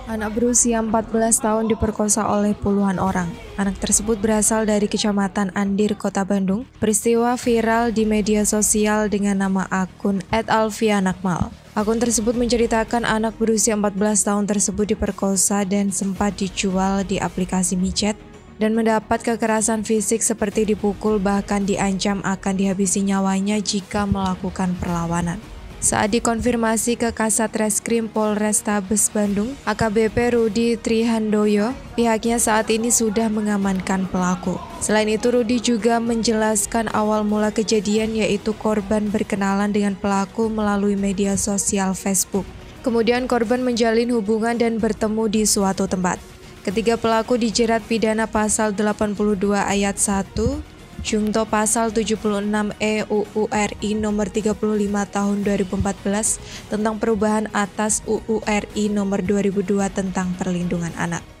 Anak berusia 14 tahun diperkosa oleh puluhan orang. Anak tersebut berasal dari Kecamatan Andir, Kota Bandung. Peristiwa viral di media sosial dengan nama akun @alfianakmal. Akun tersebut menceritakan anak berusia 14 tahun tersebut diperkosa dan sempat dijual di aplikasi micet dan mendapat kekerasan fisik seperti dipukul, bahkan diancam akan dihabisi nyawanya jika melakukan perlawanan. Saat dikonfirmasi ke Kasat Reskrim Polrestabes Bandung, AKBP Rudi Trihandoyo, pihaknya saat ini sudah mengamankan pelaku. Selain itu, Rudi juga menjelaskan awal mula kejadian, yaitu korban berkenalan dengan pelaku melalui media sosial Facebook. Kemudian korban menjalin hubungan dan bertemu di suatu tempat. Ketiga pelaku dijerat pidana pasal 82 ayat 1, Junto pasal 76E UU RI nomor 35 tahun 2014 tentang perubahan atas UU RI nomor 2002 tentang perlindungan anak.